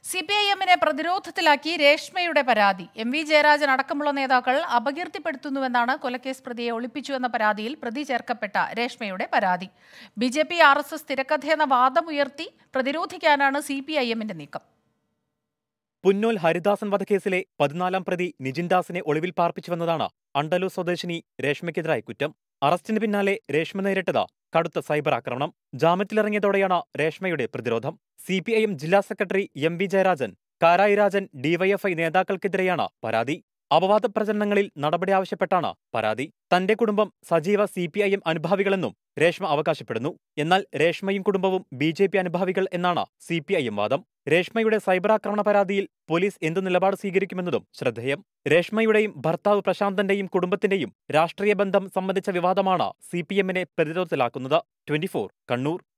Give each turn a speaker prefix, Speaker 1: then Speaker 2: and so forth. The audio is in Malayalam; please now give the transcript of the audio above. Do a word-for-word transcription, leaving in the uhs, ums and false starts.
Speaker 1: സി പി ഐ എമ്മിനെ പ്രതിരോധത്തിലാക്കി രേഷ്മയുടെ പരാതി. എം വി ജയരാജൻ അടക്കമുള്ള നേതാക്കൾ അപകീർത്തിപ്പെടുത്തുന്നുവെന്നാണ് കൊലക്കേസ് പ്രതിയെ ഒളിപ്പിച്ചുവെന്ന പരാതിയിൽ പ്രതി ചേർക്കപ്പെട്ട രേഷ്മയുടെ പരാതി. B J P R S S തിരക്കഥയെന്ന വാദമുയർത്തി പ്രതിരോധിക്കാനാണ് സി പി ഐ എമ്മിന്റെ നീക്കം.
Speaker 2: പുന്നോൽ ഹരിദാസൻ വധക്കേസിലെ പതിനാലാം പ്രതി നിജിൻ ദാസിനെ ഒളിവിൽ പാർപ്പിച്ചുവെന്നതാണ് അണ്ടലൂർ സ്വദേശിനി രേഷ്മയ്ക്കെതിരായ കുറ്റം. അറസ്റ്റിന് പിന്നാലെ രേഷ്മ നേരിട്ടത് കടുത്ത സൈബർ ആക്രമണം. ജാമ്യത്തിലിറങ്ങിയതോടെയാണ് രേഷ്മയുടെ പ്രതിരോധം. സി പി ഐ എം ജില്ലാ secretary M V Jayarajan, Karayi Rajan DYFI നേതാക്കൾക്കെതിരെയാണ് പരാതി. അപവാദ പ്രചരണങ്ങളിൽ നടപടി ആവശ്യപ്പെട്ടാണ് പരാതി. തന്റെ കുടുംബം സജീവ സി പി ഐ എം അനുഭാവികളെന്നും രേഷ്മ അവകാശപ്പെടുന്നു. എന്നാൽ രേഷ്മയും കുടുംബവും ബി ജെ പി അനുഭാവികൾ എന്നാണ് സി പി ഐ എം വാദം. രേഷ്മയുടെ സൈബർ ആക്രമണ പരാതിയിൽ പോലീസ് എന്തു നിലപാട് സ്വീകരിക്കുമെന്നതും ശ്രദ്ധേയം. രേഷ്മയുടെയും ഭർത്താവ് പ്രശാന്തന്റെയും കുടുംബത്തിന്റെയും രാഷ്ട്രീയ ബന്ധം സംബന്ധിച്ച വിവാദമാണ് സി പി എമ്മിനെ പ്രതിരോധത്തിലാക്കുന്നത്. Twenty four Kannur.